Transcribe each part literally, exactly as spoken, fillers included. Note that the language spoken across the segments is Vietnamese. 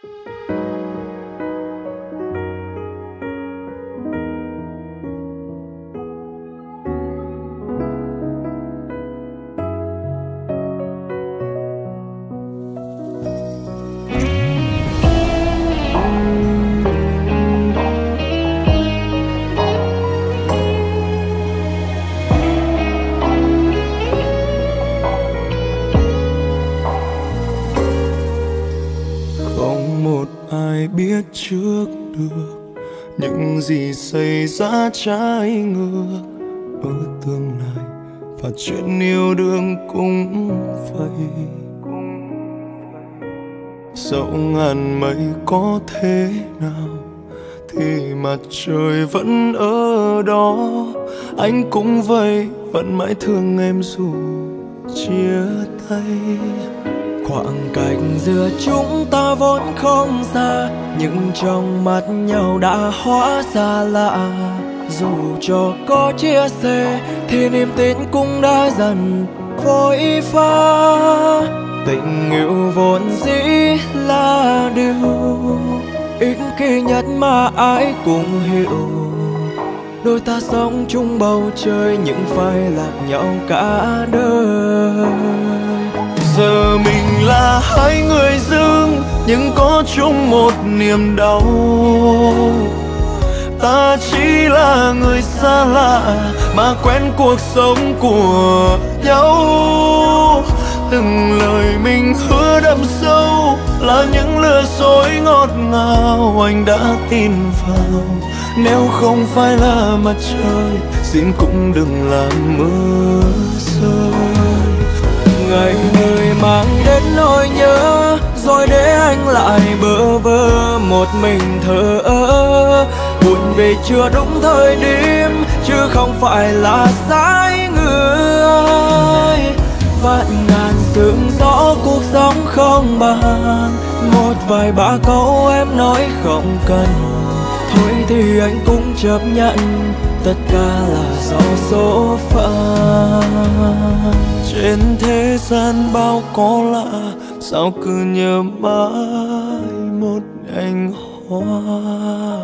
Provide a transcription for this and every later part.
Biết trước được những gì xảy ra trái ngược ở tương lai, và chuyện yêu đương cũng vậy. Dẫu ngàn mây có thế nào thì mặt trời vẫn ở đó. Anh cũng vậy, vẫn mãi thương em dù chia tay. Khoảng cách giữa chúng ta vốn không xa, nhưng trong mắt nhau đã hóa ra lạ. Dù cho có chia sẻ thì niềm tin cũng đã dần vội pha. Tình yêu vốn dĩ là điều ích kỷ nhất mà ai cũng hiểu. Đôi ta sống chung bầu trời nhưng phải lạc nhau cả đời. Giờ mình là hai người dưng nhưng có chung một niềm đau. Ta chỉ là người xa lạ mà quen cuộc sống của nhau. Từng lời mình hứa đậm sâu là những lừa dối ngọt ngào anh đã tin vào. Nếu không phải là mặt trời, xin cũng đừng làm mưa rơi. Ngày người mang đến nỗi nhớ, rồi để anh lại bơ vơ một mình thở ơ. Buồn vì chưa đúng thời điểm, chứ không phải là sai người. Vạn ngàn sương gió cuộc sống không bàn, một vài ba câu em nói không cần. Thôi thì anh cũng chấp nhận, tất cả là do số phận. Trên thế gian bao có lạ, sao cứ nhớ mãi một nhành hoa.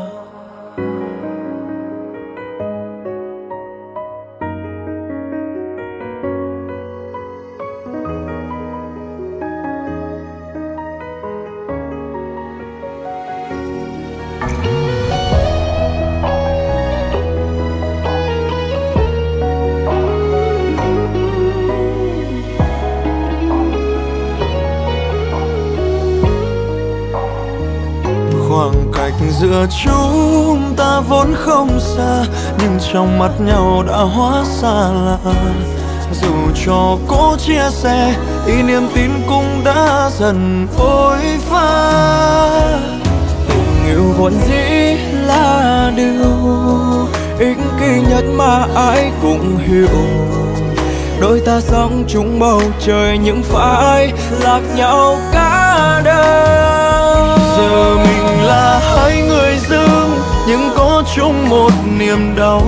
Khoảng cách giữa chúng ta vốn không xa, nhưng trong mắt nhau đã hóa xa lạ. Dù cho cố chia sẻ thì niềm tin cũng đã dần phôi pha. Tình yêu vốn dĩ là điều ích kỷ nhất mà ai cũng hiểu. Đôi ta sống chung bầu trời nhưng phải lạc nhau cả đời. Giờ mình là hai người dưng nhưng có chung một niềm đau.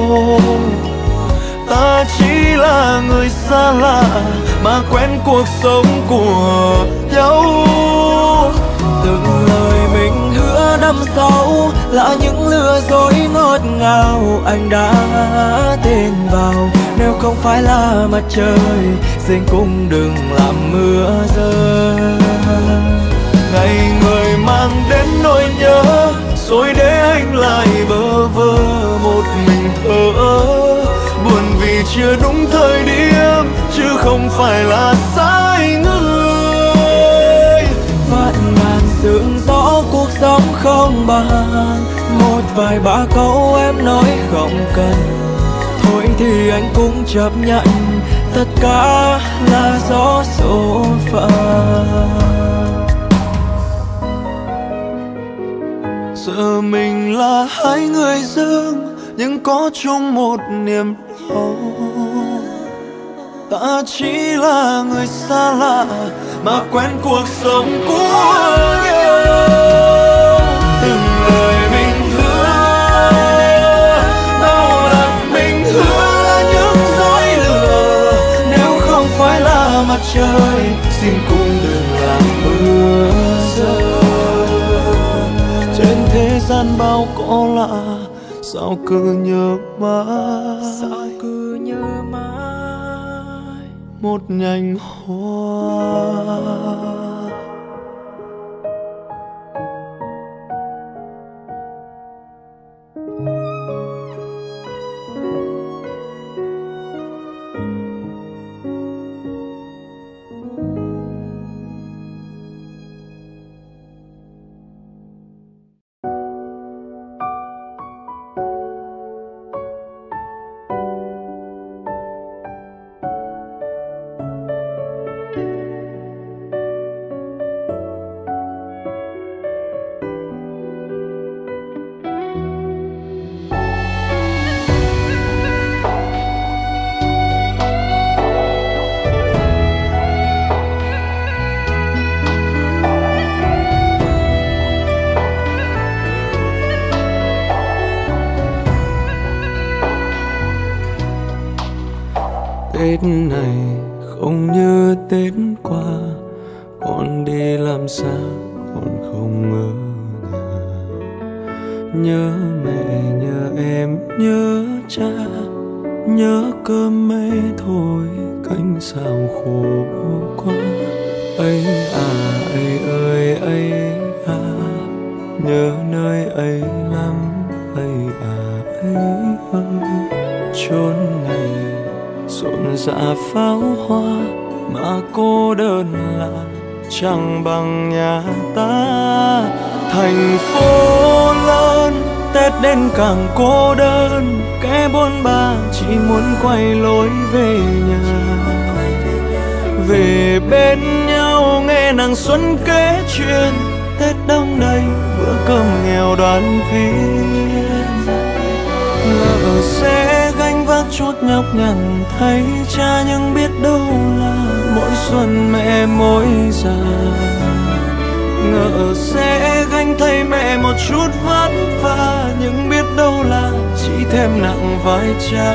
Ta chỉ là người xa lạ mà quen cuộc sống của nhau. Từng lời mình hứa đâm sâu là những lừa dối ngọt ngào anh đã tin vào. Nếu không phải là mặt trời, xin cũng đừng làm mưa rơi. Ngày người mang đến nỗi nhớ, rồi để anh lại bơ vơ một mình thở ơ. Buồn vì chưa đúng thời điểm, chứ không phải là sai người. Vạn ngàn sương gió cuộc sống không bàn, một vài ba câu em nói không cần. Thôi thì anh cũng chấp nhận, tất cả là do số phận. Giờ mình là hai người dưng nhưng có chung một niềm đau. Ta chỉ là người xa lạ mà quen cuộc sống của nhau. Từng lời mình hứa, bao lần mình hứa là những dối lừa. Nếu không phải là mặt trời, xin cũng đừng làm mưa rơi. gian bao cỏ lạ, sao cứ nhớ mãi, sao cứ nhớ mãi một nhành hoa. Tết này không như Tết qua, con đi làm xa con không ở nhà. Nhớ mẹ nhớ em nhớ cha, nhớ cơm mẹ thôi cánh sao khổ quá. Ấy à ấy ơi ấy à, nhớ nơi ấy lắm. Ấy à ấy ơi, chốn này rộn rã pháo hoa mà cô đơn là chẳng bằng nhà ta. Thành phố lớn Tết đến càng cô đơn, kẻ bôn ba chỉ muốn quay lối về nhà. Về bên nhau nghe nàng xuân kể chuyện, Tết đông đầy bữa cơm nghèo đoàn viên. Ngỡ sẽ gánh vác chút nhọc nhằn thay cha, nhưng biết đâu là mỗi xuân mẹ mỗi già. Ngỡ sẽ gánh thay mẹ một chút vất vả, nhưng biết đâu là chỉ thêm nặng vai cha.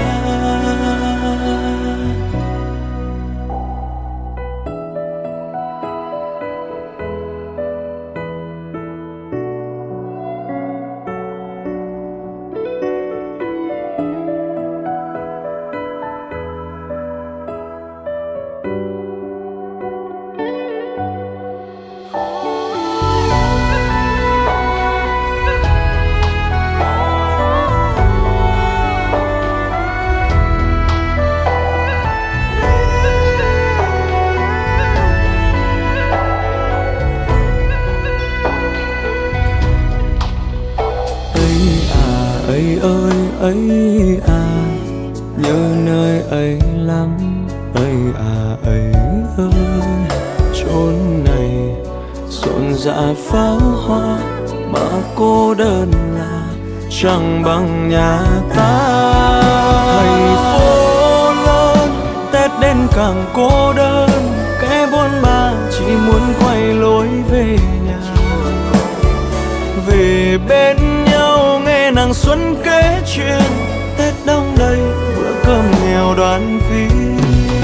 Ấy ơi ấy à, nhớ nơi ấy lắm. Ấy à ấy ơi, chốn này rộn rã pháo hoa mà cô đơn là chẳng bằng nhà ta. Thành phố lớn Tết đến càng cô đơn, kẻ bôn ba chỉ muốn quay lối về nhà. Về bên nhau nghe nàng xuân kể chuyện, Tết đông đầy bữa cơm nghèo đoàn viên.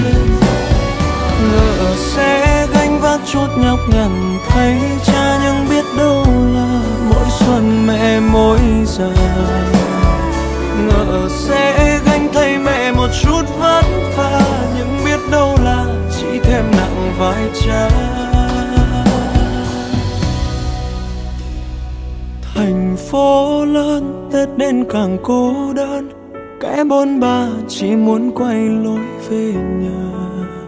Ngỡ sẽ gánh vác chút nhọc nhằn thay cha, nhưng biết đâu là mỗi xuân mẹ mỗi già. Ngỡ sẽ gánh thay mẹ một chút vất vả, nhưng biết đâu là chỉ thêm nặng vai cha. Thành phố lớn Tết đến càng cô đơn, kẻ bôn ba chỉ muốn quay lối về nhà.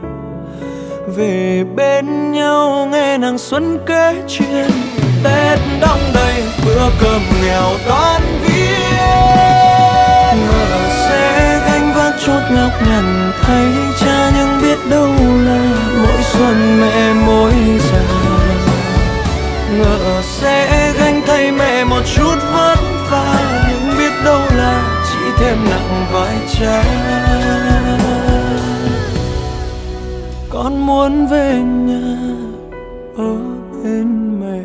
Về bên nhau nghe nàng xuân kể chuyện, Tết đông đầy bữa cơm nghèo đoàn viên. Ngỡ sẽ gánh vác chút nhọc nhằn thay cha, nhưng biết đâu là mỗi xuân mẹ mỗi già. Ngỡ sẽ gánh thay mẹ một chút vất vả, nhưng biết đâu là chỉ thêm nặng vai cha. Con muốn về nhà ở bên mẹ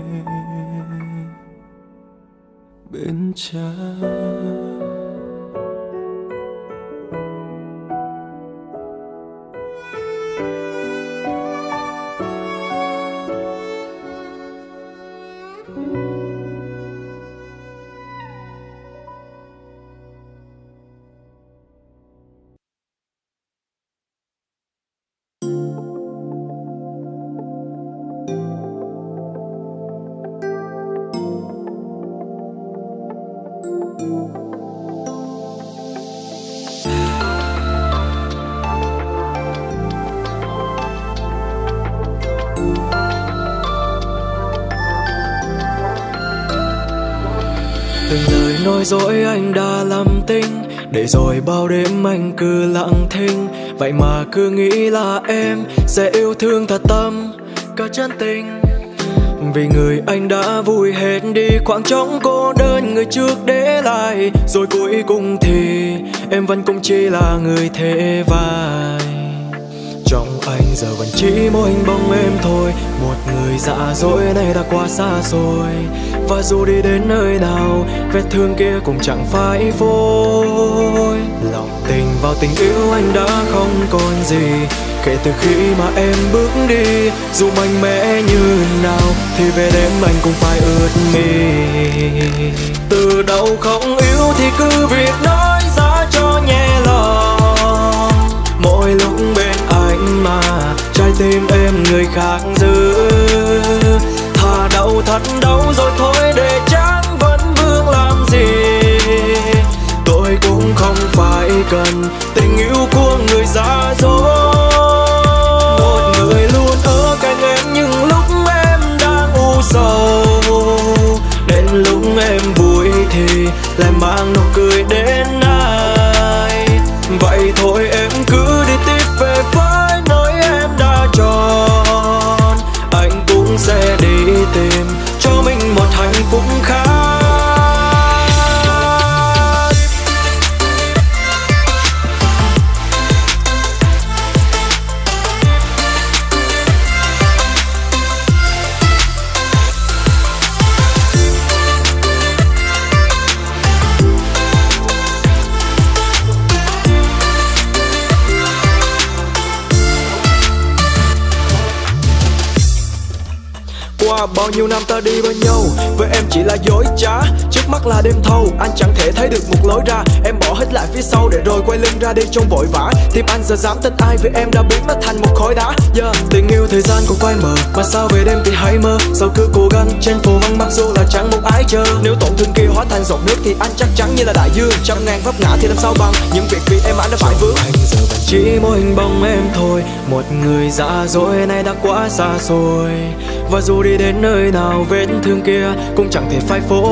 bên cha. Từng lời nói dối anh đã lầm tính, để rồi bao đêm anh cứ lặng thinh. Vậy mà cứ nghĩ là em sẽ yêu thương thật tâm, cả chân tình. Vì người anh đã vùi hết đi khoảng trống cô đơn người trước để lại. Rồi cuối cùng thì em vẫn cũng chỉ là người thế vai. Trong anh giờ vẫn chỉ mỗi hình bóng em thôi, một người dạ dối này đã quá xa rồi. Và dù đi đến nơi nào, vết thương kia cũng chẳng phải vôi. Lòng tình vào tình yêu anh đã không còn gì, kể từ khi mà em bước đi. Dù mạnh mẽ như nào thì về đêm anh cũng phải ướt mi. Từ đầu không yêu thì cứ việc nói ra cho nhẹ lòng. Mỗi lúc bên anh mà trái tim em người khác giữ. Thà đau thật đau rồi thôi để chẳng vẫn vương làm gì. Tôi cũng không phải cần tình yêu của người giả dối. Một người luôn ở cạnh em những lúc em đang u sầu. Đến lúc em vui thì lại mang nụ cười đến ai. Vậy thôi em cứ đi tiếp về với nơi em đã chọn. Anh cũng sẽ đi tìm cho mình một hạnh phúc khác. Qua bao nhiêu năm ta đi bên nhau, với em chỉ là dối trá. Trước mắt là đêm thâu, anh chẳng thể thấy được một lối ra. Em bỏ hết lại phía sau để rồi quay lưng ra đi trong vội vã. Tim anh giờ dám tin ai vì em đã biến nó thành một khối đá. Yeah. Tình yêu thời gian cũng phai mờ, mà sao về đêm thì hãy mơ. Sao cứ cố gắng trên phố vắng mặc dù là chẳng một ai chờ. Nếu tổn thương kia hóa thành giọt nước thì anh chắc chắn như là đại dương. Trăm ngàn vấp ngã thì làm sao bằng những việc vì em anh đã phải vướng. Anh giờ vẫn chỉ mỗi hình bóng em thôi, một người giả dối này đã quá xa rồi. Và dù đi đến nơi nào vết thương kia cũng chẳng thể phai phôi.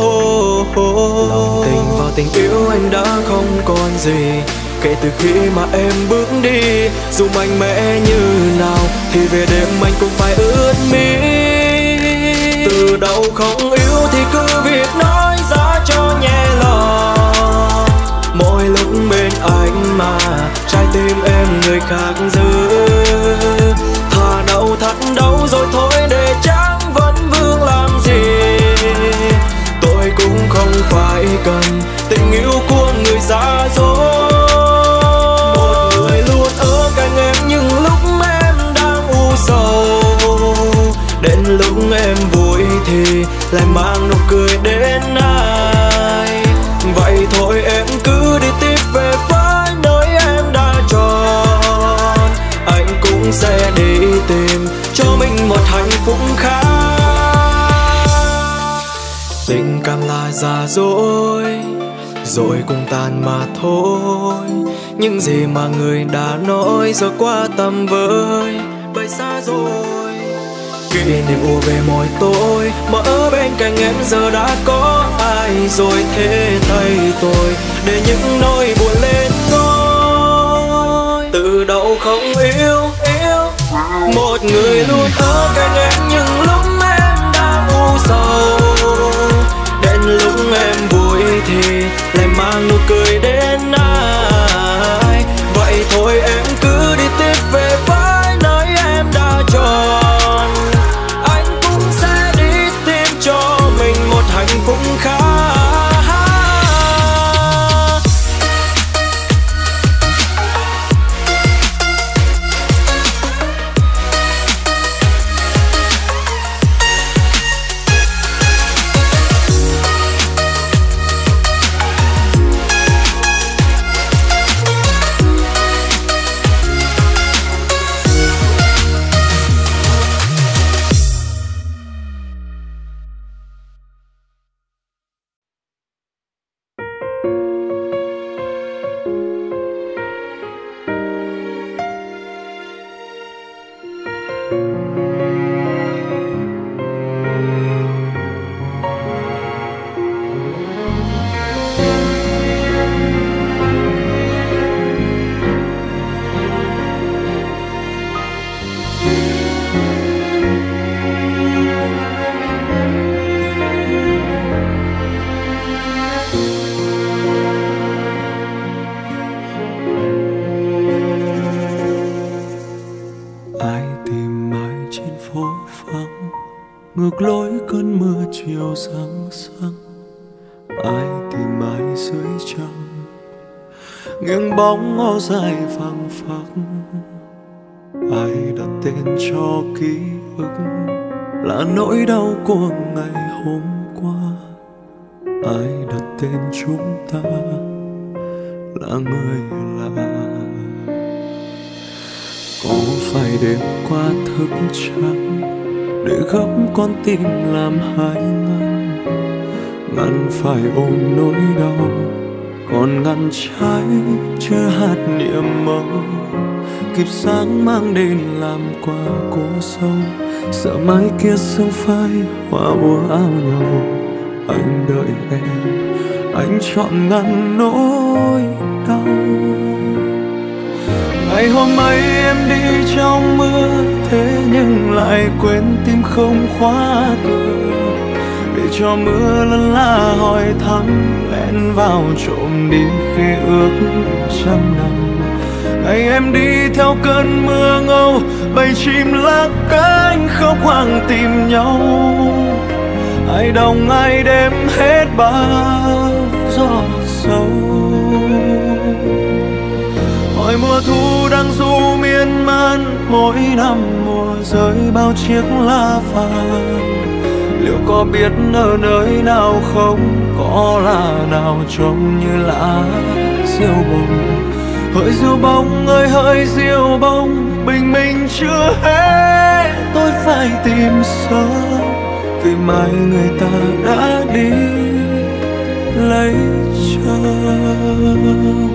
Lòng tình vào tình yêu anh đã không còn gì, kể từ khi mà em bước đi. Dù mạnh mẽ như nào thì về đêm anh cũng phải ướt mi. Từ đầu không yêu thì cứ việc nói ra cho nhẹ lòng. Mỗi lúc bên anh mà trái tim em người khác giữ. Thà đau thật đau rồi thôi để chẳng vẫn vương làm gì. Tôi cũng không phải cần tình yêu của người giả dối. Một người luôn ở cạnh em những lúc em đang u sầu. Đến lúc em vui thì lại mang nụ cười đến ai. Vậy thôi em cứ đi tiếp về với nơi em đã chọn. Anh cũng sẽ đi tìm cho mình một hạnh phúc khác. Tình cảm là giả dối, rồi cũng tàn mà thôi. Những gì mà người đã nói giờ qua tầm với, bay xa rồi. Kỷ niệm ùa về mỗi tối, mà ở bên cạnh em giờ đã có ai rồi thế thay tôi. Để những nỗi buồn lên ngôi. Từ đầu không yêu, yêu một người luôn ở cạnh em những lúc em đang u sầu. Đến lúc em vui thì lại mang nụ cười đến ai. Vậy thôi em cứ đi tiếp về với nơi em đã chọn. Anh cũng sẽ đi tìm cho mình một hạnh phúc khác. ngược lối cơn mưa chiều sáng sáng. Ai tìm ai dưới trăng, nghiêng bóng áo dài phăng phắc. Ai đặt tên cho ký ức là nỗi đau của ngày hôm qua. Ai đặt tên chúng ta là người lạ. Có phải đêm qua thức trắng để gấp con tim làm hai ngăn, ngăn phải ôm nỗi đau, còn ngăn trái chưa hạt niềm mơ. Kịp sáng mang đến làm quà cô dâu, sợ mai kia sương phai hoa úa áo nhau. Anh đợi em, anh chọn ngăn nỗi đau. Ngày hôm ấy em đi trong mưa, thế nhưng lại quên tim không khóa cửa. Để cho mưa lân la hỏi thăm, lén vào trộm đi khi ước trăm năm. Ngày em đi theo cơn mưa ngâu, bầy chim lá cánh khóc hoang tìm nhau. Ai đồng ai đêm hết bao giọt sâu. Hỏi mùa thu đang du miên man, mỗi năm mùa rơi bao chiếc lá vàng. Liệu có biết ở nơi nào không, có là nào trông như lá diêu bông. Hỡi diêu bông ơi hỡi diêu bông, bình minh chưa hết tôi phải tìm sớm. Vì mai người ta đã đi lấy chồng.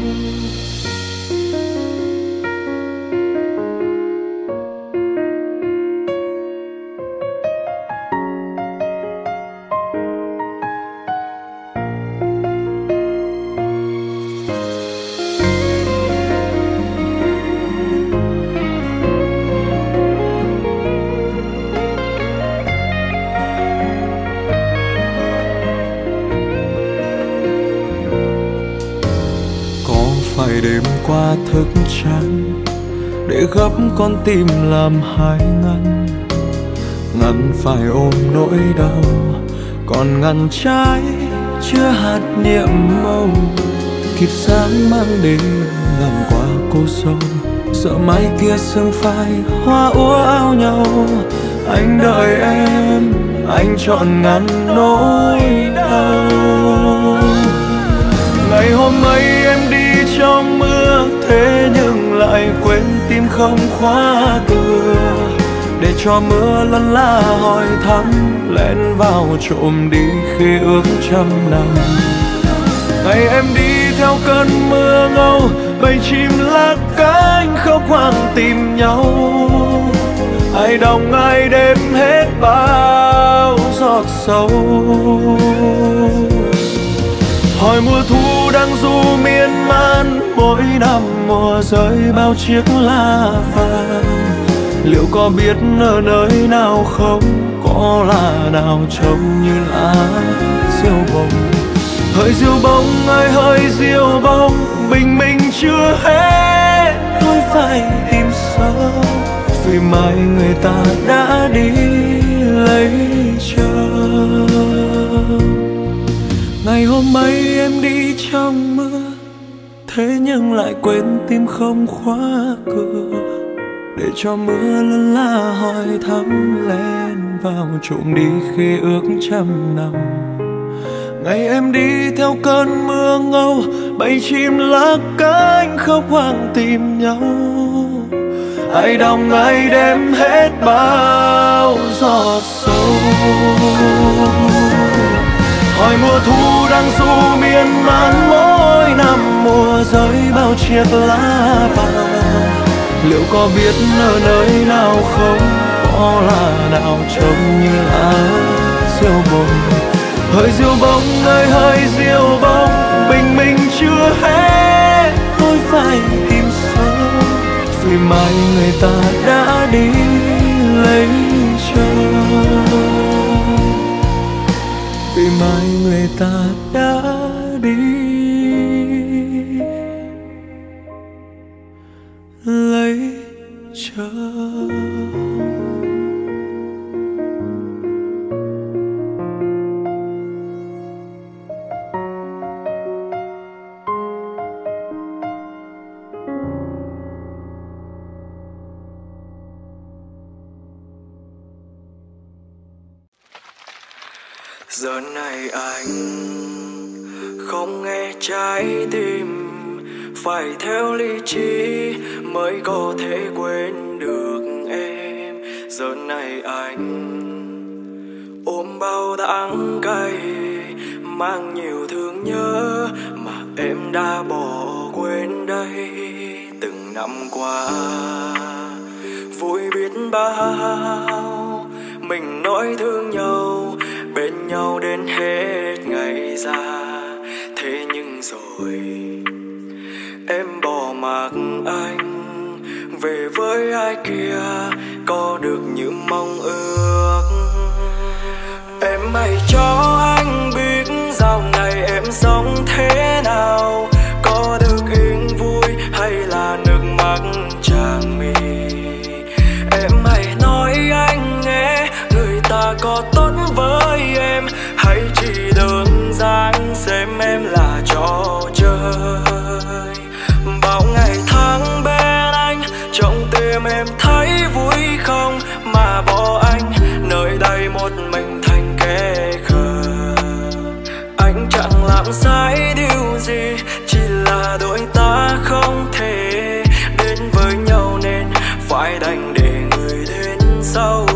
Đêm qua thức trắng để gấp con tim làm hai ngăn, ngăn phải ôm nỗi đau, còn ngăn trái chưa hạt niệm màu. Kịp sáng mang đến làm quà cô dâu, sợ mai kia sương phai hoa úa áo nhau. Anh đợi em, anh chọn ngăn nỗi đau. Ngày hôm ấy em đi trong mưa, thế nhưng lại quên tim không khóa cửa. Để cho mưa lân la hỏi thăm, lén vào trộm đi khi ước trăm năm. Ngày em đi theo cơn mưa ngâu, bầy chim lá cánh khóc hoang tìm nhau. Ai đồng ai đêm hết bao giọt sâu. Hỏi mùa thu đang du miên man, mỗi năm mùa rơi bao chiếc lá vàng. Liệu có biết ở nơi nào không, có là nào trông như lá diêu bông. Hỡi diêu bông ơi hỡi diêu bông, bình minh chưa hết tôi phải tìm sớm. Vì mai người ta đã đi lấy chồng. Ngày hôm ấy em đi trong mưa, thế nhưng lại quên tim không khóa cửa. Để cho mưa lân la hỏi thăm, lén vào trộm đi khi ước trăm năm. Ngày em đi theo cơn mưa ngâu, bầy chim lá cánh khóc hoang tìm nhau. Ai đồng ai đêm hết bao giọt sâu. Hỏi mùa thu đang du miên man, mỗi năm mùa rơi bao chiếc lá vàng. Liệu có biết ở nơi nào không, có là nào trông như lá diêu bông. Hỡi diêu bông ơi hỡi diêu bông, bình minh chưa hết tôi phải tìm sớm. Vì mai người ta đã đi lấy chồng. Vì mai người ta đã đi lấy chồng. Giờ này anh không nghe trái tim, phải theo lý trí mới có thể quên được em. Giờ này anh ôm bao đắng cay, mang nhiều thương nhớ mà em đã bỏ quên đây. Từng năm qua vui biết bao, mình nói thương nhau, bên nhau đến hết ngày già. Thế nhưng rồi em bỏ mặc anh, về với ai kia có được như mong ước. Em hãy cho anh biết dạo này em sống thế nào, có được yên vui hay là nước mắt tràn mi. Em hãy nói anh nghe, người ta có tốt với em hay chỉ đơn giản xem em là trò chơi. Bao ngày tháng bên anh, trong tim em thấy vui không mà bỏ anh nơi đây một mình thành kẻ khờ. Anh chẳng làm sai điều gì, chỉ là đôi ta không thể đến với nhau nên phải đành để người đến sau.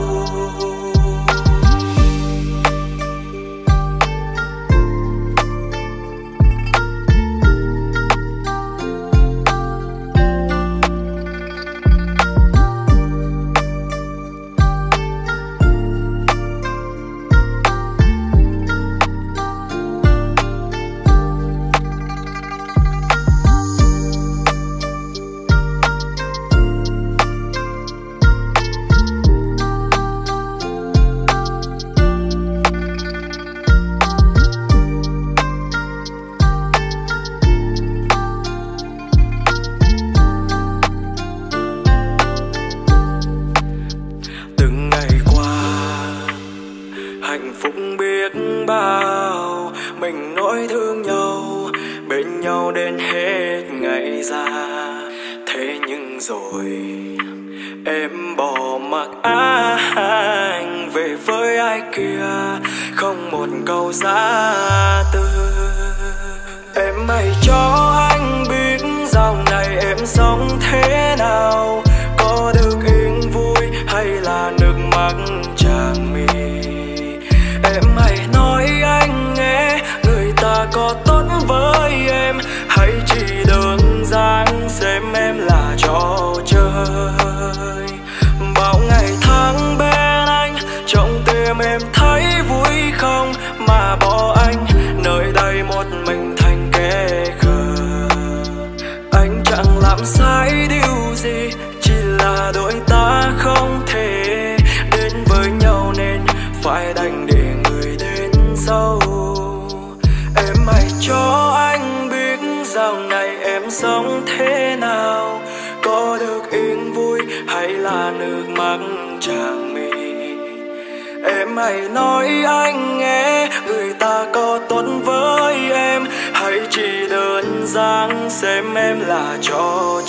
Xem em là trò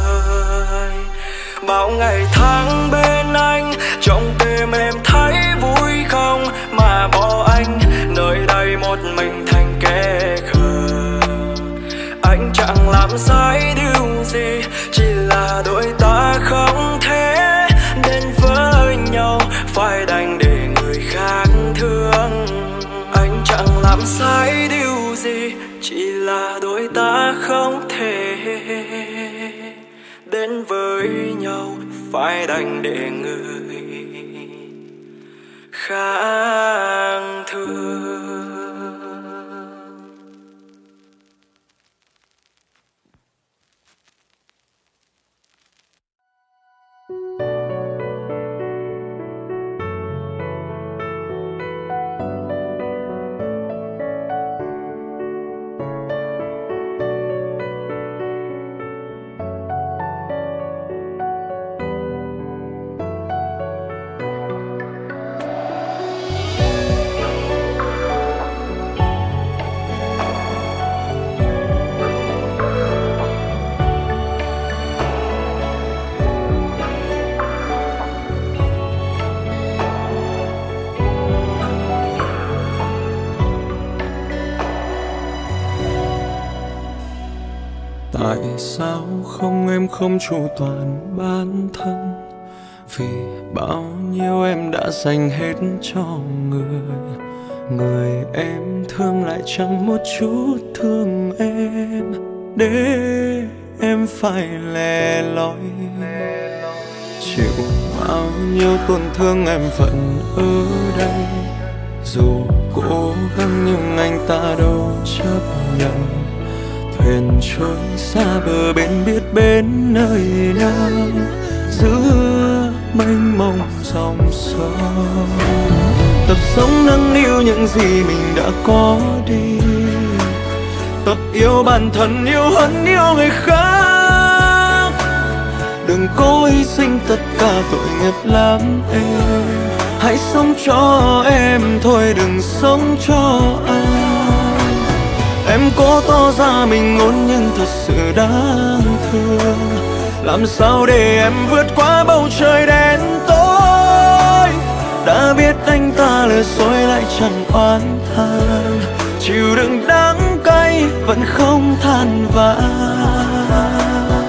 chơi. Bao ngày tháng bên anh, trong tim em thấy vui không mà bỏ anh nơi đây một mình thành kẻ khờ. Anh chẳng làm sai điều gì, chỉ là đôi ta không thể đến với nhau, phải đành để người khác thương. Anh chẳng làm sai điều gì, chỉ là đôi ta không thể đến với nhau, phải đành để người khác thương. Tại sao không em không chu toàn bản thân, vì bao nhiêu em đã dành hết cho người, người em thương lại chẳng một chút thương em, để em phải lẻ loi chịu bao nhiêu tổn thương em vẫn ở đây. Dù cố gắng nhưng anh ta đâu chấp nhận, thuyền trôi xa bờ bên biết bên nơi nào, giữa mênh mông dòng sông. Tập sống nâng niu những gì mình đã có đi, tập yêu bản thân yêu hơn yêu người khác. Đừng cố hy sinh tất cả tội nghiệp lắm em, hãy sống cho em thôi đừng sống cho ai. Em cố tỏ ra mình ngôn nhưng thật sự đáng thương, làm sao để em vượt qua bầu trời đen tối. Đã biết anh ta lừa dối lại chẳng oán than, chịu đựng đắng cay vẫn không than vãn.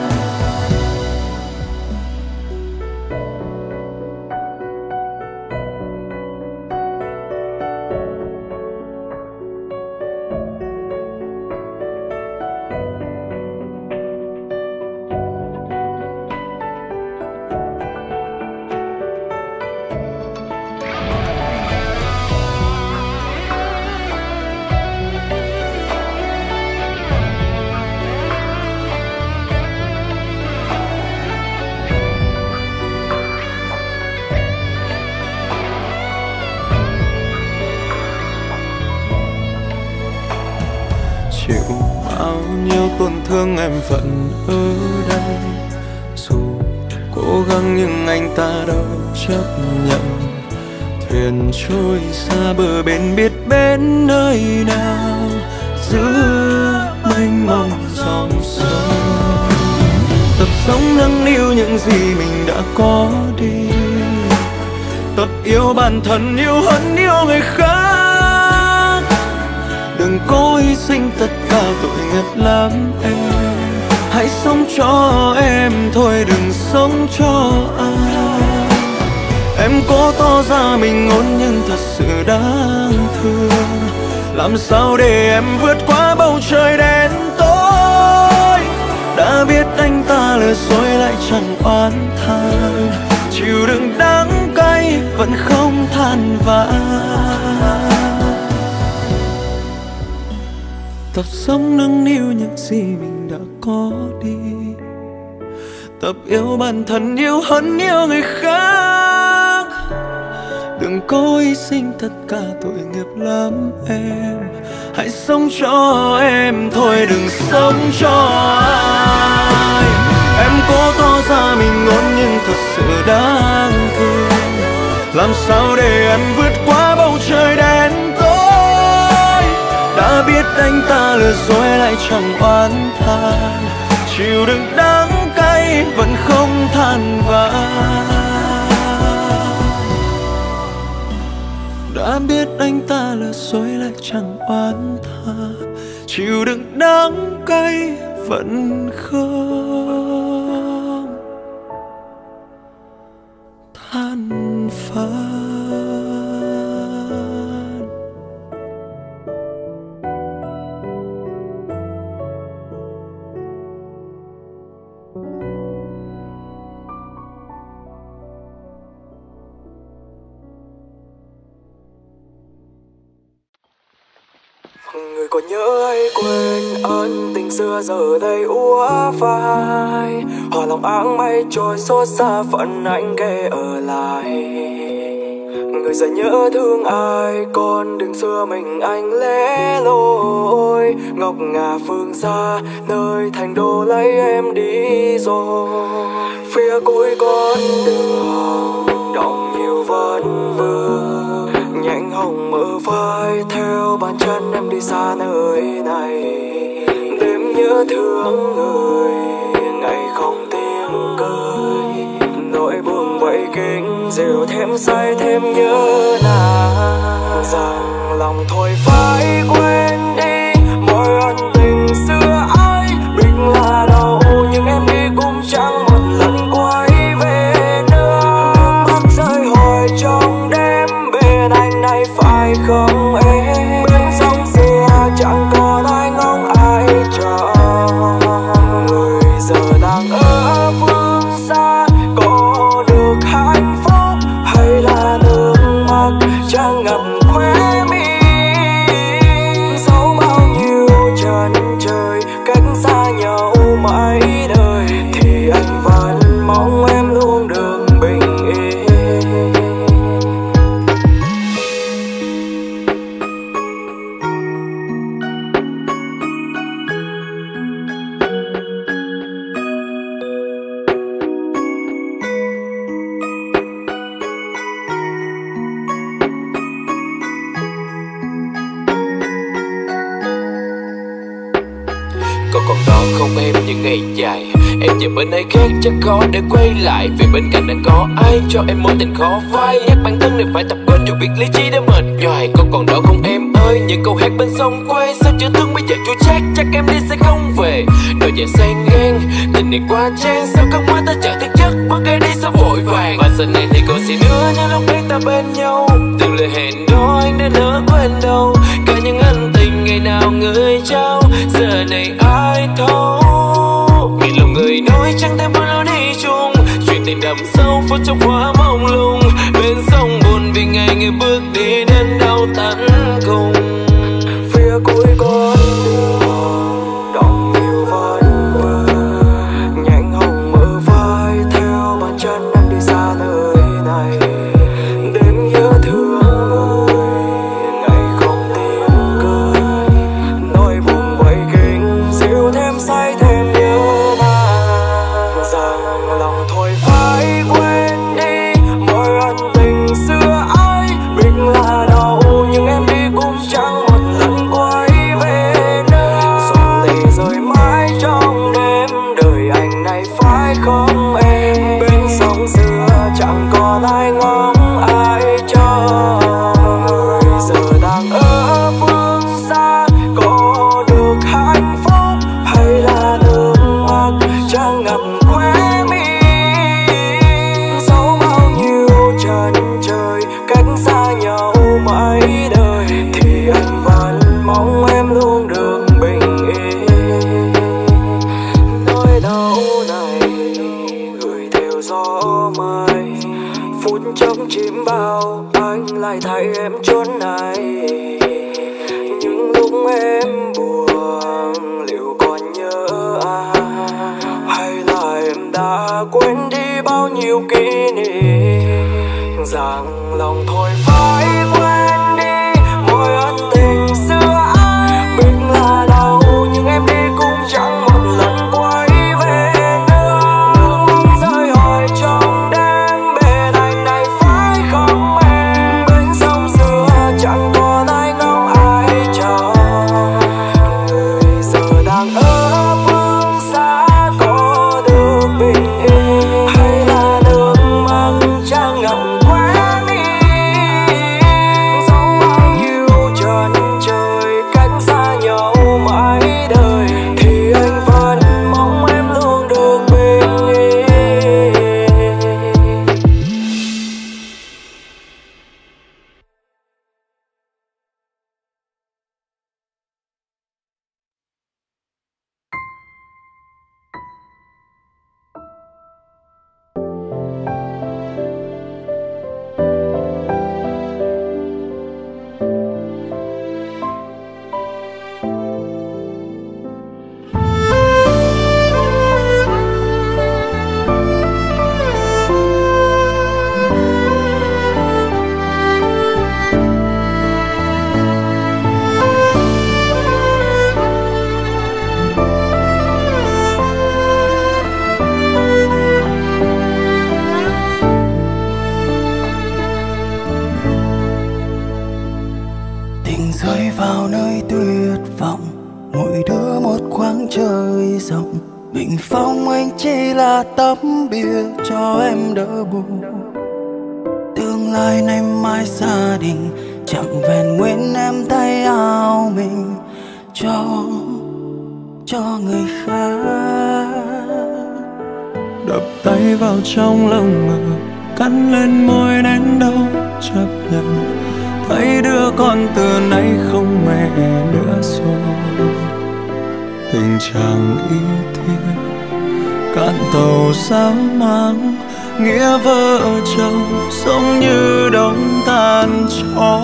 Chịu bao nhiêu tổn thương em vẫn ở đây, dù cố gắng nhưng anh ta đâu chấp nhận. Thuyền trôi xa bờ bên biết bên nơi nào, giữa mênh mông dòng sông. Tập sống nâng niu những gì mình đã có đi, tập yêu bản thân yêu hơn yêu người khác. Đừng cố hy sinh tất cả tội nghiệp lắm em, hãy sống cho em thôi đừng sống cho ai. Em cố tỏ ra mình ngôn nhưng thật sự đáng thương, làm sao để em vượt qua bầu trời đen tối. Đã biết anh ta lừa dối lại chẳng oán than, chịu đựng đắng cay vẫn không than vãn. Tập sống nâng niu những gì mình đã có đi, tập yêu bản thân yêu hơn yêu người khác. Đừng cố hy sinh tất cả tội nghiệp lắm em, hãy sống cho em thôi đừng sống cho ai. Em cố tỏ ra mình ngôn nhưng thật sự đáng thương, làm sao để em vượt qua bầu trời đen tối. Đã biết anh ta lừa dối lại chẳng oán than, chịu đựng đắng cay vẫn không than vãn. Đã biết anh ta lừa dối lại chẳng oán than, chịu đựng đắng cay vẫn không than vãn. Người có nhớ hay quên ân tình xưa giờ đây úa phai, hòa lòng áng mây trôi xót xa phận anh kề ở lại. Người giờ nhớ thương ai con đường xưa mình anh lẻ loi, ngọc ngà phương xa nơi thành đô lấy em đi rồi. Phía cuối con đường đọng nhiều vấn vương, nhánh hồng mơ phai theo bàn chân em đi xa nơi này. Đêm nhớ thương người ngày không tiếng cười, nỗi buồn vậy kinh dịu thêm say thêm nhớ nàng. Rằng lòng thôi phải quên đi mọi ân tình xưa ai bình là đâu. phải không em? Bên sông xưa chẳng còn ai ngóng ai chờ, người giờ đang ở phương xa có được hạnh phúc hay là nước mắt chẳng ngập khóe mi. Dẫu bao nhiêu chân trời cách xa nhau mãi đời thì anh vẫn mong em luôn được bình yên. Có còn đó không em những ngày dài em giờ bên ấy khác chắc khó để quay lại, vì bên cạnh đã có ai cho em mối tình khó phai. Nhắc bản thân này phải tập quên dù biết lý trí đã mệt nhoài. Có còn đó không em ơi, những câu hát bên sông quê sao chưa thương bây giờ chua chát, chắc em đi sẽ không về. Đôi giờ say ngang tình này quá chán, sao cơn mưa ta chẳng thức giấc bước cây đi sao vội vàng. Và giờ này thì còn gì nữa như lúc ấy ta bên nhau, từng lời hẹn đó anh đã nỡ quên đâu. Cả những ân tình ngày nào người trao giờ này ai thấu. Vì lòng người nói chẳng thể bước lối đi chung, chuyện tình đậm sâu phút trong quá mông lung. Bên sông buồn vì ngày người bước đi đến đau tận cùng. Phía cuối con đường đong nhiều vân vơ, nhánh hồng mơ vai theo bàn chân em đi xa nơi này. Đêm nhớ thương người ngày không tiếng cười, nỗi buồn vây kinh dịu thêm say thêm nhớ nàng. Rằng lòng thôi phải quên đi mọi ân tình xưa ai biết là đâu, nhưng em đi cũng chẳng một lần quay về nữa. Giọt lệ rơi mãi trong đêm đời anh này phải không em? Bên sông xưa chẳng còn ai ngóng ai chờ, người giờ đang ở phương xa có được hạnh phúc hay là nước mắt chẳng ngập khóe mi. Dẫu bao nhiêu chân trời cách xa nhau mãi đời thì anh vẫn mong em luôn được bình yên. Nỗi đau này gửi theo gió mây, phút chốc chìm bao anh lại thấy em chốn này. Những lúc em buồn liệu còn nhớ ai, hay là em đã quên đi bao nhiêu kỷ niệm. Rằng lòng thôi phải quên đi mọi ân tình xưa ai biết là đâu, nhưng em đi cũng chẳng một lần quay về nữa. Nước mắt rơi hồi trong đêm bên anh này phải không em? Bên sông xưa chẳng còn ai ngóng ai chờ, người giờ đang ở phương xa có được bình yên hay là nước mắt chẳng ngập khóe mi. Dẫu bao nhiêu chân trời cách xa nhau mãi đời thì anh vẫn mong em luôn được bình yên. Tình rơi vào nơi tuyệt vọng, mỗi đứa một khoảng trời rộng. Bình phong anh chỉ là tấm bia cho em đỡ buồn. Tương lai nay mai gia đình chẳng vẹn nguyên em tay áo mình cho cho người khác. Đập tay vào trong lồng ngực, cắn lên môi đến đâu chấp nhận. thấy đứa con từ nay không mẹ nữa rồi. Tình chàng ý thiêng cạn tàu sao mang nghĩa vợ chồng giống như đống tàn tro.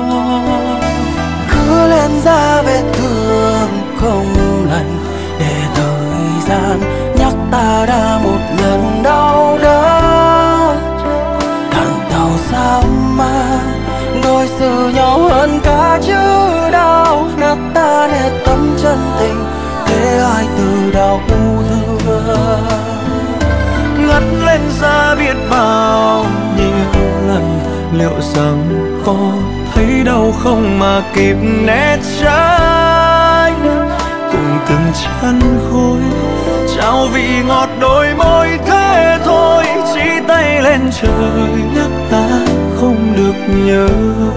Cứ lên ra vết thương không lành để thời gian nhắc ta đã một lần đau đớn. Cạn tàu sao mang đối xử nhau hơn cả chữ đau, nát tan hết tấm chân tình thế ai từ đau thương. Ngất lên ra biết bao nhiêu lần, liệu rằng có thấy đau không mà kịp né tránh. Cùng từng chăn gối trao vị ngọt đôi môi thế thôi, chỉ tay lên trời nhắc ta không được nhớ.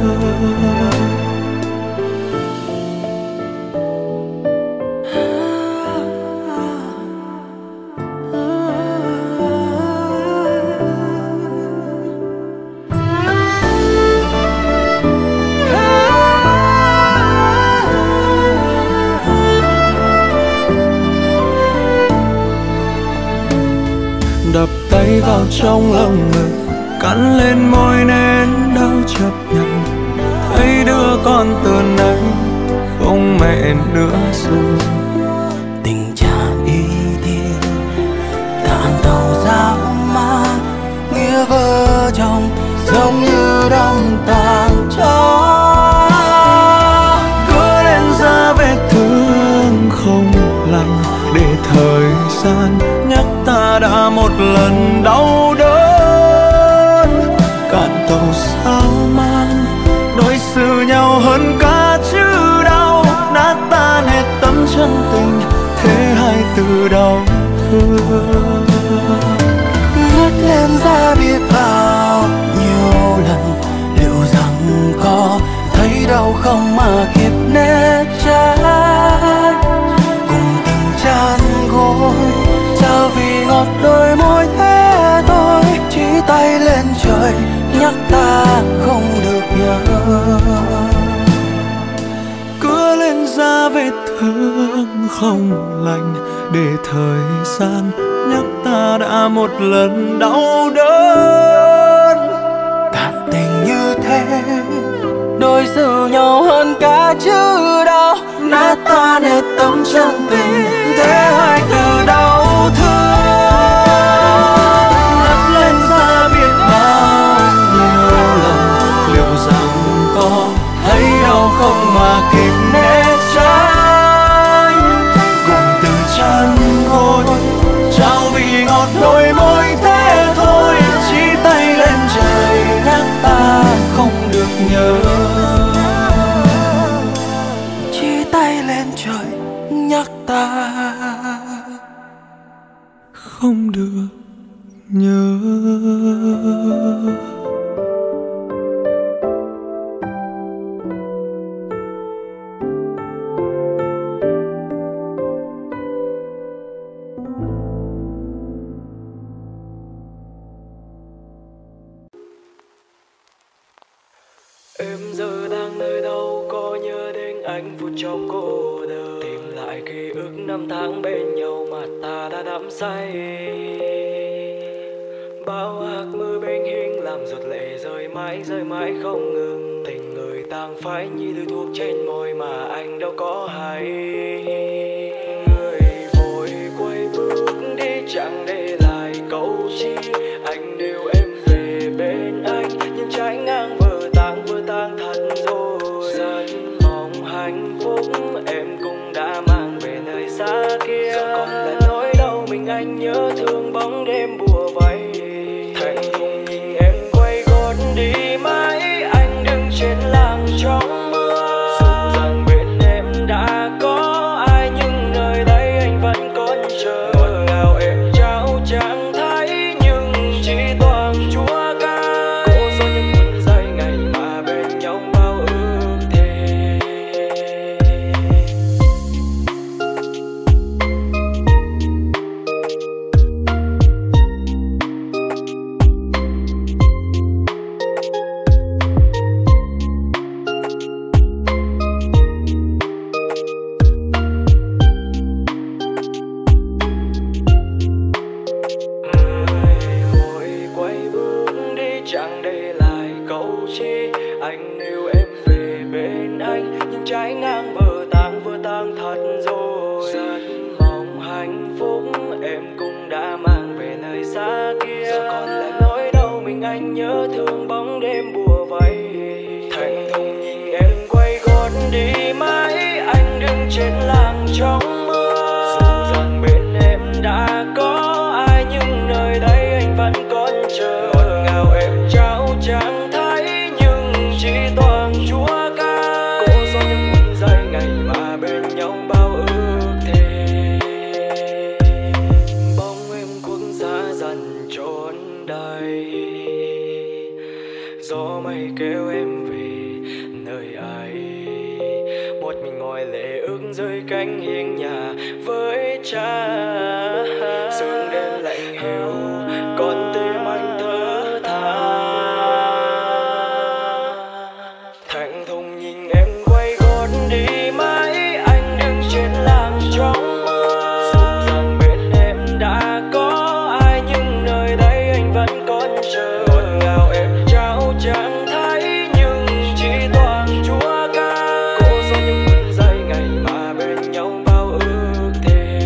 Đập tay vào trong lồng ngực, cắn lên môi nén đau chấp nhận. Thấy đứa con từ nay không mẹ nữa rồi. Tình chàng ý thiêng cạn tàu dã man, nghĩa vợ chồng giống như đống tàn tro. Cứ lên ra vết thương không lành để thời gian nhắc ta đã một lần đau đớn. Cạn tàu sao mang đối xử nhau hơn cả chữ đau, nát tan hết tấm chân tình thế hai từ đau thương. Ngất lên ra biết bao nhiêu lần, liệu rằng có thấy đau không mà kịp né tránh. Cùng từng chăn gối trao vì ngọt đôi môi thế thôi, chỉ tay lên trời nhắc ta không được nhớ. Cứ lên ra vết thương không lành để thời gian nhắc ta đã một lần đau đớn. Cạn tình như thế đối xử nhau hơn cả chữ đau, nát tan hết tấm chân tình thế hai từ đau thương. Ngất lên ra biết bao nhiêu lần, liệu rằng có thấy đau không mà kịp né tránh. Cùng từ chăn gối trao vị ngọt đôi môi thế thôi, chỉ tay lên trời nhắc ta không được nhớ. Chỉ tay lên trời nhắc ta không được nhớ. Em giờ đang nơi đâu, có nhớ đến anh phút trong cô đơn. Tìm lại ký ức năm tháng bên nhau mà ta đã đắm say. Bao hạt mưa bên hiên làm giọt lệ rơi mãi rơi mãi không ngừng. Tình người tàn phai như thứ thuốc trên môi mà anh đâu có hay. Người vội quay bước đi chẳng để lại câu chi. Anh yêu em về bên anh nhưng trái ngang vừa tan vừa tan thật rồi. Rất mong hạnh phúc em cũng đã mang về nơi xa kia. Giờ còn là nỗi đau mình anh nhớ thương bóng đêm bùa vây. Thành cùng nhìn em quay gót đi mãi, anh đứng trên làng trong mưa. Dù rằng bên em đã có ai nhưng trái ngang vừa tàn vừa tàn thật rồi. Rất mong hạnh phúc em cũng đã mang về nơi xa kia. Giờ còn lại nỗi đau mình anh nhớ thương bóng đêm bùa vây. Thành thùng nhìn em quay gót đi mãi, anh đứng trên làng trong mưa. Dù rằng bên em đã có ai nhưng nơi đây anh vẫn còn chờ. Ngọt ngào em trao chẳng thấy nhưng chỉ toàn chúa ca. Cố do những phút giây ngày mà bên nhau bao ước thề. Bóng em cuốn xa dần trốn đây, gió mây kéo em về nơi ấy. Một mình ngồi lệ ước rơi cánh hiên nhà với cha. Sương đêm lạnh hiu còn tim anh thở than. Thẹn thùng nhìn em quay gót đi mãi, anh đứng trên làng trong mưa. Dù rằng bên em đã có ai nhưng nơi đây anh vẫn còn chờ. Ngọt ngào em trao chẳng thấy nhưng chỉ toàn chúa ca. Cố do những phút giây ngày mà bên nhau bao ước thề.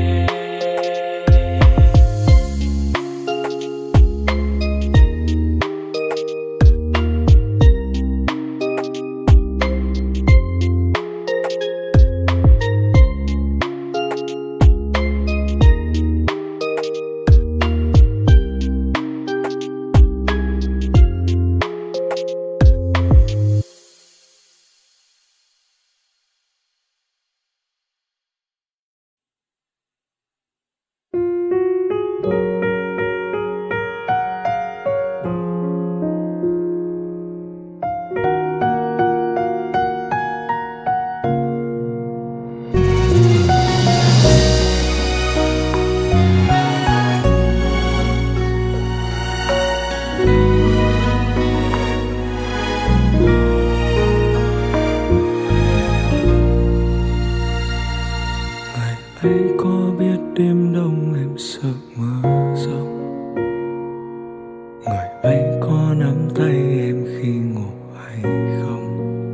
Ấy có biết đêm đông em sợ mưa giông, người ấy có nắm tay em khi ngủ hay không?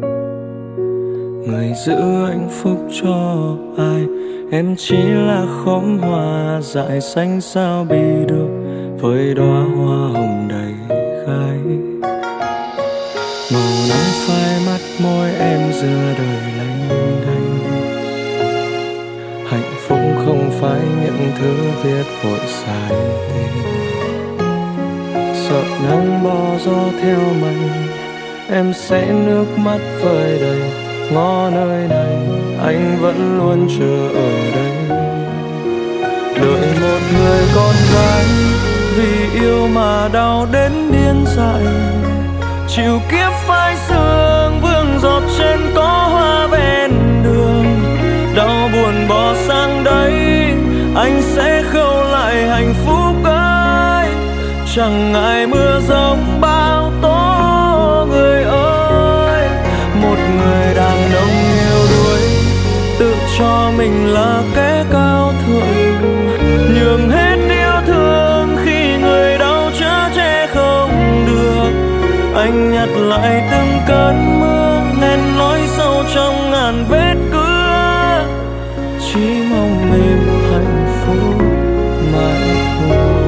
Người giữ hạnh phúc cho ai, em chỉ là khóm hoa dại xanh sao bị được với đóa hoa hồng đầy gai. Màu nắng phai mắt môi em giữa đời lênh đênh. Hạnh phúc không phải những thứ viết vội sai tên. Sợ nắng bỏ gió theo mây, em sẽ nước mắt vơi đầy. Ngó nơi này anh vẫn luôn chờ ở đây. Đợi một người con gái vì yêu mà đau đến điên dại. Chịu kiếp phai sương vương giọt trên có hoa ven đường. Đau buồn bỏ sang đây, anh sẽ khâu lại hạnh phúc ấy. Chẳng ngại mưa giông bao tố người ơi. Một người đàn ông yêu đuối, tự cho mình là kẻ cao thượng. Nhường hết yêu thương khi người đau chở che không được. Anh nhặt lại từng cơn mưa, len lỏi sâu trong ngàn vết cưa. Chỉ mong em hạnh phúc mà thôi.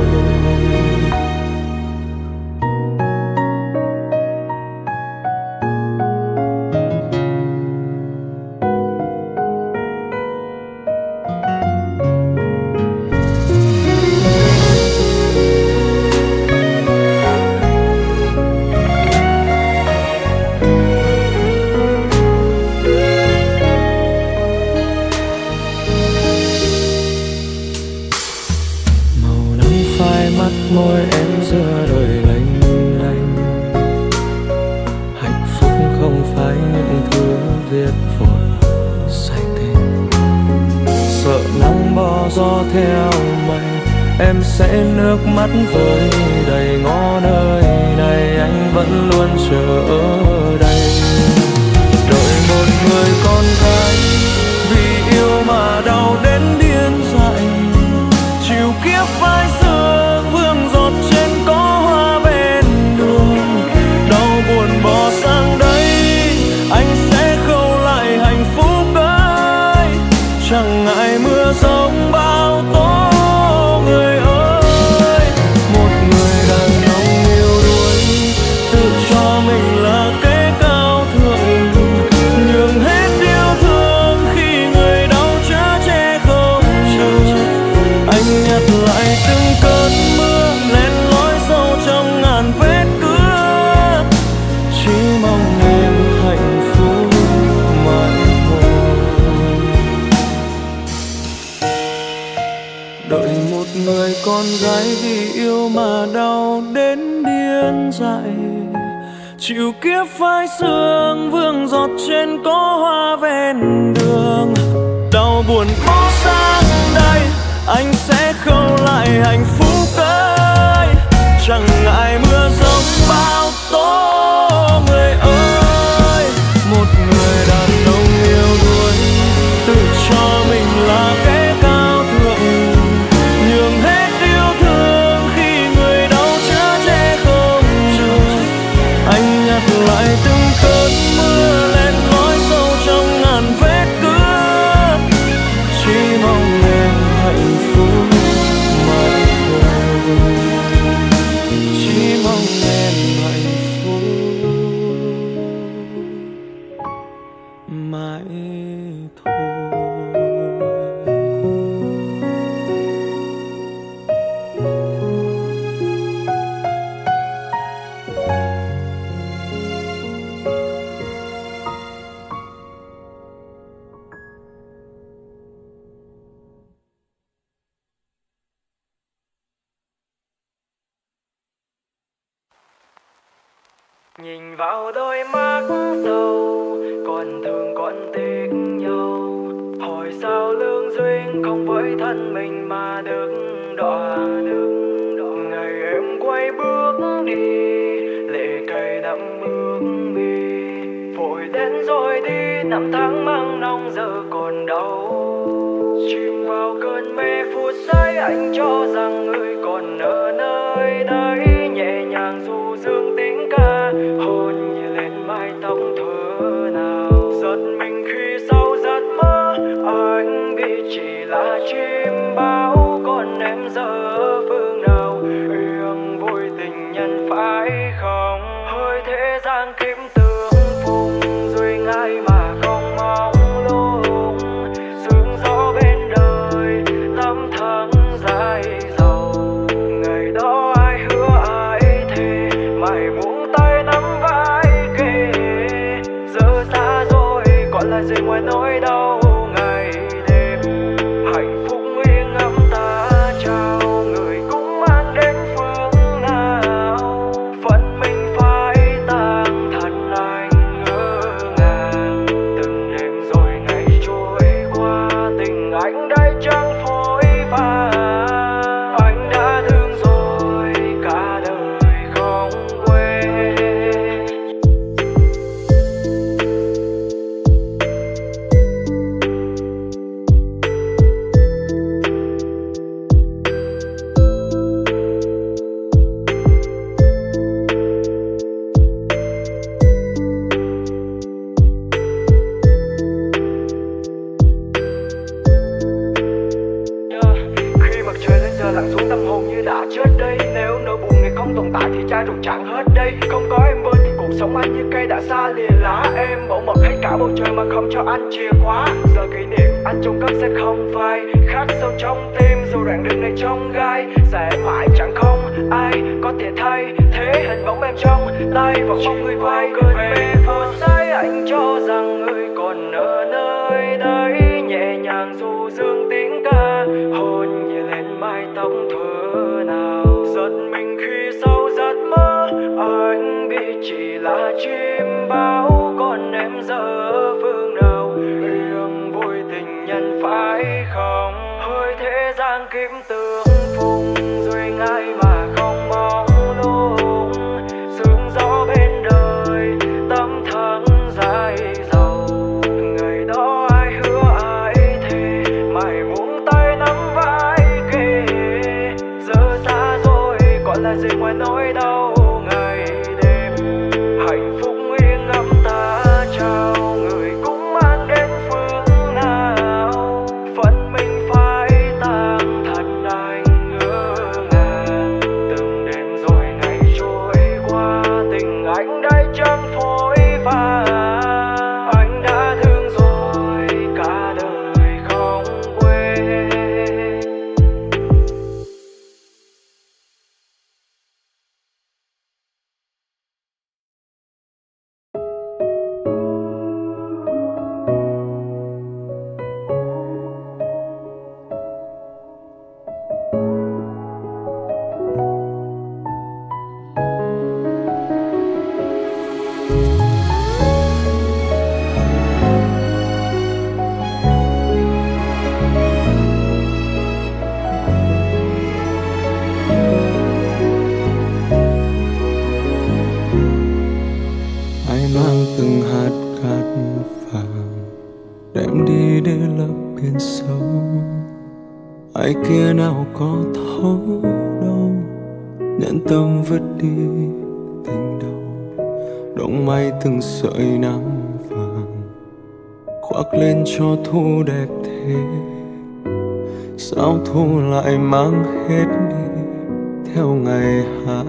Môi em giữa đời lênh đênh. Hạnh phúc không phải những thứ viết vội sai tên. Sợ nắng bỏ gió theo mây, em sẽ nước mắt vơi đầy. Ngó nơi này anh vẫn luôn chờ ở đây. Đợi một người con gái vì yêu mà đau đến điên dại. Chịu kiếp phai sương vương giọt trên có hoa ven đường. Đau buồn bỏ sang đây, anh sẽ khâu lại hạnh phúc con gái vì yêu mà đau đến điên dại, chịu kiếp phai sương vương giọt trên cỏ hoa ven đường. Đau buồn có sang đây, anh sẽ khâu lại hạnh phúc ấy, chẳng ngại mưa giông bao tố. Người ơi, một người đàn ông yêu đuối, tự cho mình là kẻ cao thượng, nhường hết yêu thương khi người đau chở che không được. Anh nhặt lại từng cơn mưa lên lối sâu trong ngàn vết cưa, chỉ mong em hạnh phúc mãi thôi, chỉ mong em hạnh phúc mãi thôi. Nhìn vào đôi mắt sâu, còn thương còn tiếc nhau, hỏi sao lương duyên không với thân mình mà đứng đọa. Ngày em quay bước đi, lệ cay đẫm bước mi, vội đến rồi đi, năm tháng mang nong giờ còn đau. Chìm vào cơn mê phút giây, anh cho rằng người còn ở nơi đây, nhẹ nhàng du dương tiếng ca, hôn nhẹ lên mái tóc thơ nào. Giật mình khi sau giấc mơ, anh biết chỉ là chim bao, còn em giờ phương nào yêu vui tình nhân phải không? Hơi thế gian kiếm tương phùng, duyên ai mà không mong lung, sương gió bên đời lắm tháng dài giàu. Ngày đó ai hứa ai thề, mãi buông tay nắm vai kề, giờ xa rồi còn lại gì ngoài nỗi đau ngày đêm. Hạnh phúc yên ngắm ta trao, người cũng mang đến phương nào, phận mình phải tang thân anh ngỡ ngàng. Từng đêm rồi ngày trôi qua, tình anh đây chẳng phôi pha, anh đã thương rồi cả đời không quên. Khi mặt trời lên giờ lặn xuống, tâm hồn như đã chết đây. Nếu nỗi buồn này không tồn tại thì chai rượu chẳng hết đây. Không có em bên thì cuộc sống anh như cây đã xa lìa lá. Em bỏ mặc hết cả bầu trời mà không cho anh chìa khóa. Giờ kỷ niệm anh trông cất sẽ không phai, khắc sâu trong tim dù đoạn đường này trong gai. Sẽ mãi chẳng không ai có thể thay thế hình bóng em trong tay và không người quay. Cơn mê phút giây anh cho rằng người còn ở nơi đây, nhẹ nhàng du dương tiếng ca, hôn nhẹ lên mái tóc thơ nào. Giật mình khi sau giấc mơ, anh biết chỉ là chim bao, còn em giờ phương nào yêu vui tình nhân phải không? Hơi thế gian kiếm tương phùng, duyên ai mà không mong lung, sương gió bên đời tâm tháng dài giàu. Ngày đó ai hứa ai thề, mãi buông tay nắm vai kề, giờ xa rồi còn là gì ngoài nỗi đau ngày đêm. Hạnh phúc yên ngắm ta trao, người cũng biển sâu. Ai kia nào có thấu đâu, nhẫn tâm vứt đi tình đầu. Đong may từng sợi nắng vàng khoác lên cho thu đẹp thế. Sao thu lại mang hết đi theo ngày hạ.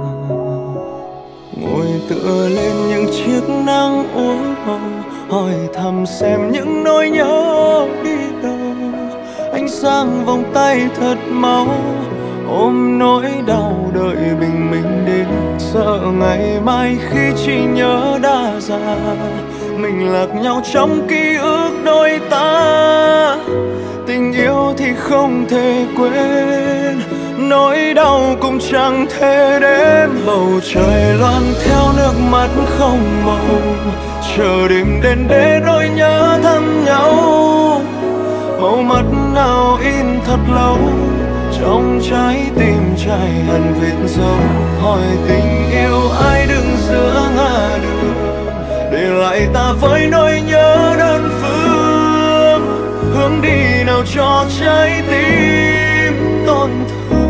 Ngồi tựa lên những chiếc nắng úa màu, hỏi thầm xem những nỗi nhớ đi đâu. Ánh sáng vòng tay thật máu, ôm nỗi đau đợi bình minh đến. Sợ ngày mai khi chỉ nhớ đã già, mình lạc nhau trong ký ức đôi ta. Tình yêu thì không thể quên, nỗi đau cũng chẳng thể đếm. Bầu trời loang theo nước mắt không màu, chờ đêm đến để nỗi nhớ thăm nhau. Màu mắt nào in thật lâu, trong trái tim trai hằn vết dấu. Hỏi tình yêu ai đứng giữa ngã đường, để lại ta với nỗi nhớ đơn phương. Hướng đi nào cho trái tim tổn thương.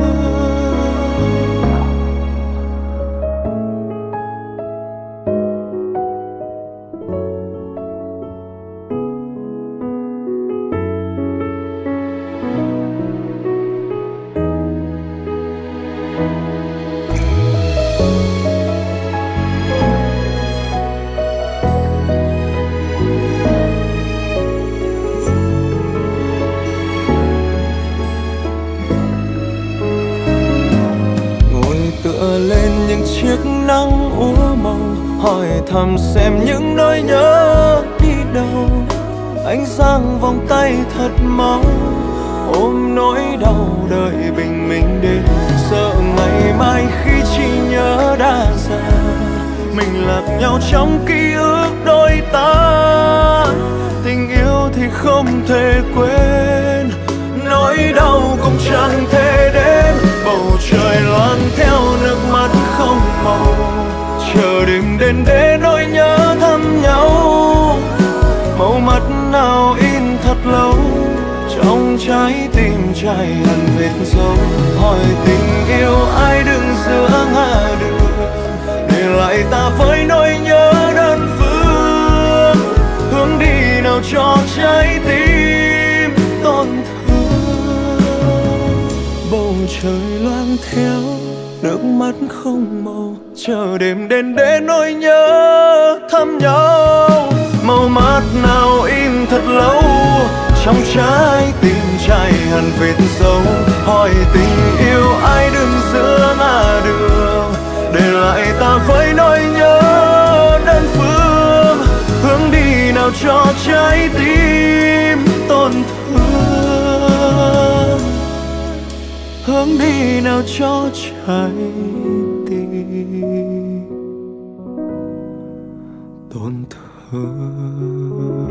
Chiếc nắng úa màu, hỏi thầm xem những nỗi nhớ đi đâu. Ánh sáng vòng tay thật máu, ôm nỗi đau đợi bình minh đến. Sợ ngày mai khi chỉ nhớ đã già, mình lạc nhau trong ký ức đôi ta. Tình yêu thì không thể quên, nỗi đau cũng chẳng thể đếm. Bầu trời loang theo nước mắt không màu, chờ đêm đến để nỗi nhớ thăm nhau. Màu mắt nào in thật lâu, trong trái tim trai hằn vết dấu. Hỏi tình yêu ai đứng giữa ngã đường, để lại ta với nỗi nhớ đơn phương. Hướng đi nào cho trái tim tổn thương. Bầu trời loang theo nước mắt không màu, chờ đêm đến để nỗi nhớ thăm nhau. Màu mắt nào in thật lâu, trong trái tim trai hằn vết dấu. Hỏi tình yêu ai đứng giữa ngã đường, để lại ta với nỗi nhớ đơn phương. Hướng đi nào cho trái tim tổn thương. Hướng đi nào cho trái tim tổn thương.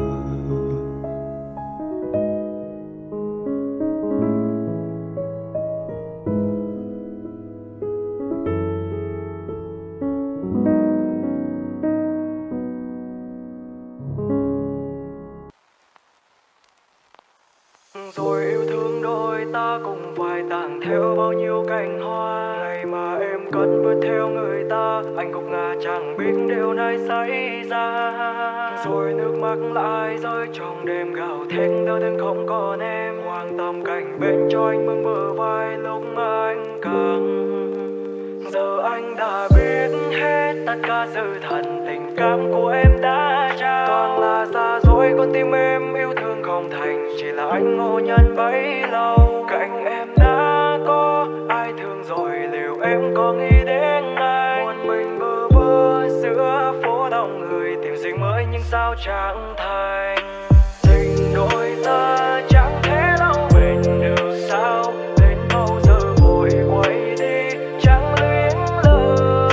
Rồi yêu thương đôi ta cùng phải tàng theo bao nhiêu cành hoa. Ngày mà em cất bước theo người ta, anh gục ngã chẳng biết điều này xảy ra. Rồi nước mắt lại rơi trong đêm gào thét đau thương không còn em. Quan tâm cạnh bên cho anh mừng bờ vai lúc mà anh cần. Giờ anh đã biết hết tất cả sự thật, tình cảm của em đã trao. Toàn là xa dối con tim em yêu thương không thành, chỉ là anh ngộ nhận bấy lâu. Cạnh em đã có ai thương rồi, liệu em có nghĩ đến anh? Một mình bơ vơ giữa phố đông người, tìm gì mới nhưng sao chẳng thành. Tình đôi ta chẳng thể lâu bền được sao, đến bao giờ vội quay đi chẳng luyến lời.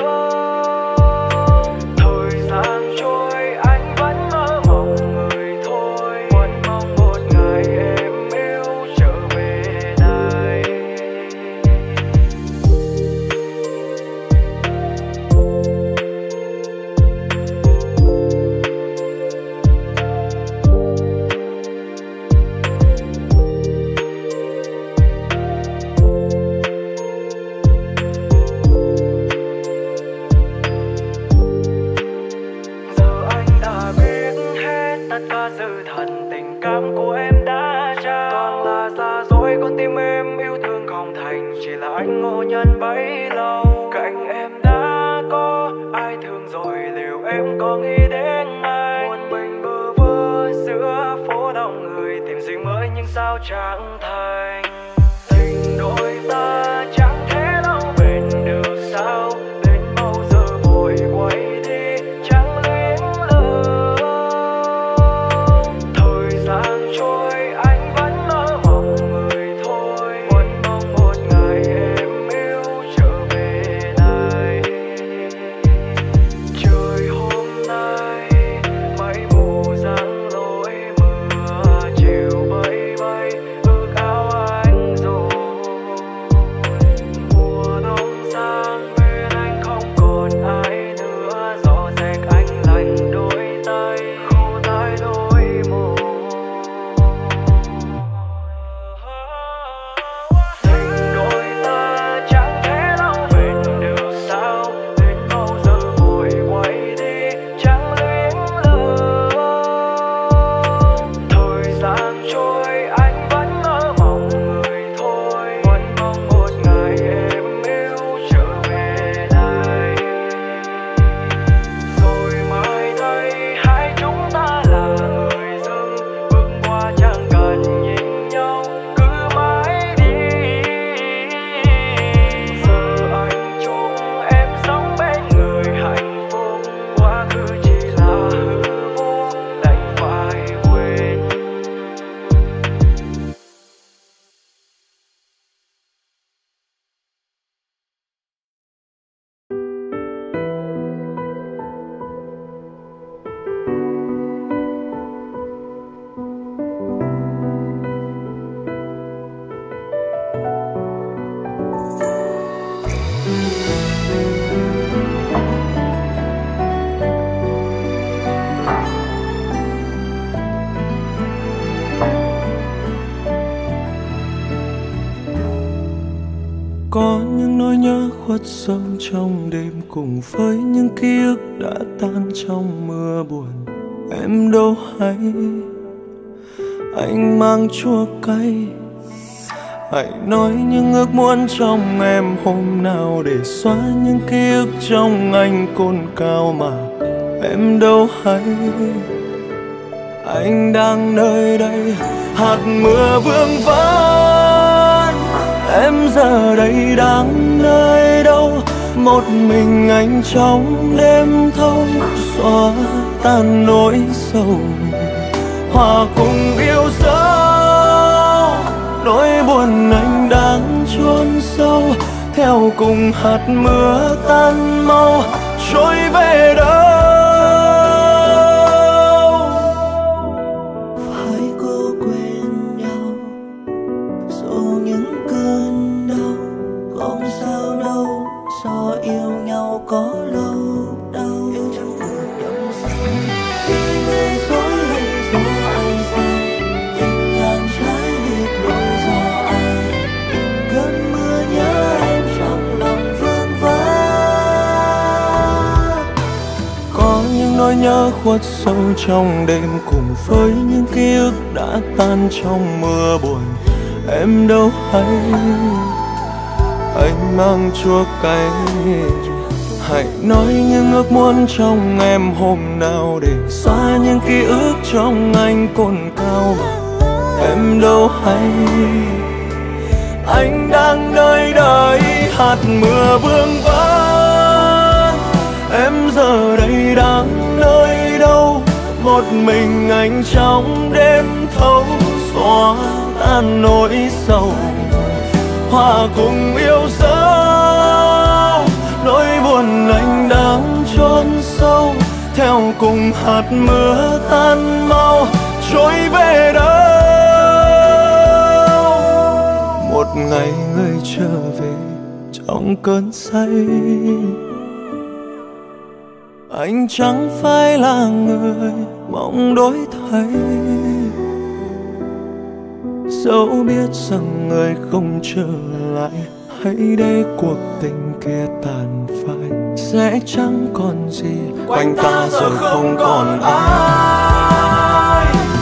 Thời gian trôi anh vẫn mơ mộng người thôi, vẫn mong một ngày em yêu trở về đây. sự thật tình cảm của em đã trao. Toàn là xa xôi con tim em yêu thương không thành, chỉ là anh ngộ nhận bấy lâu. Cạnh em đã có ai thương rồi, liệu em có nghĩ đến anh? Một mình bơ vơ giữa phố đông người, tìm gì mới nhưng sao chẳng thành. Tình đôi ta chẳng thể đâu bền được sao, đến bao giờ vội quay đi chẳng luyến lờ. Thời gian trôi anh vẫn mơ mộng người thôi, vẫn mong một ngày em yêu trở về này. Trời hôm nay mây mù giăng lối mưa, chiều bay bay ước áo anh rồi. Mùa đông sang bên anh không còn ai nữa, gió rét anh lạnh đôi tay khô tái đôi môi. Tình đôi ta chẳng thể đâu bền được sao, đến bao giờ vội quay đi chẳng luyến lờ. Thời gian trôi anh vẫn mơ mộng người thôi, vẫn mong một ngày em yêu trở về này. Rồi mai đây hai chúng ta là người dưng, bước qua chẳng cần nhìn nhau cứ mãi đi. Giờ anh chung em sống bên người hạnh phúc, quá khứ chỉ là hư vô đành phải quên. Có những nỗi nhớ khuất sâu trong đêm, cùng với những ký ức đã tan trong mưa buồn. Em đâu hay anh mang chua cay, hãy nói những ước muốn trong em hôm nào để xóa những ký ức trong anh cồn cao mà em đâu hay. Anh đang nơi đây hạt mưa vương vấn, em giờ đây đang nơi đâu? Một mình anh trong đêm thâu xóa tan nỗi sầu, hòa cùng yêu dấu. Nỗi buồn anh đang chôn sâu, theo cùng hạt mưa tan mau trôi về đâu. Phải cố quên nhau dù những cơn đau, không sao đâu, do yêu nhau có lâu đâu. Yêu chẳng được đậm sâu vì người dối hay do ai sai, tình ngàn trái biệt đôi do ai. Cơn mưa nhớ em trong lòng vương vấn. Có những nỗi nhớ khuất sâu trong đêm, cùng với những ký ức đã tan trong mưa buồn. Em đâu hay anh mang chua cay, hãy nói những ước muốn trong em hôm nào để xóa những ký ức trong anh cồn cao mà em đâu hay. Anh đang nơi đây hạt mưa vương vấn, em giờ đây đang nơi đâu? Một mình anh trong đêm thâu xóa tan nỗi sầu, hòa cùng yêu dấu. Nỗi buồn anh đang chôn sâu, theo cùng hạt mưa tan mau trôi về đâu. Một ngày người trở về trong cơn say, anh chẳng phải là người mong đổi thay. Dẫu biết rằng người không trở lại, hãy để cuộc tình kia tàn phai, sẽ chẳng còn gì quanh ta giờ không còn ai.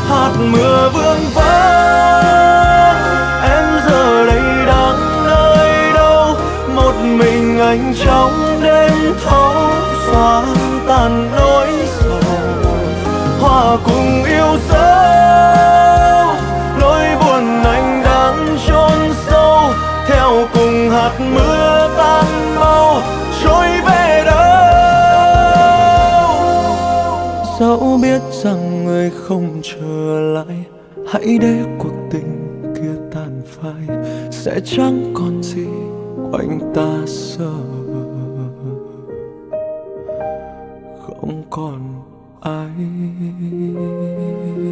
chiều sâu. Nỗi buồn anh đang chôn sâu, theo cùng hạt mưa tan mau trôi về đâu. Dẫu biết rằng người không trở lại, hãy để cuộc tình kia tàn phai, sẽ chẳng còn gì quanh ta giờ, không còn ai.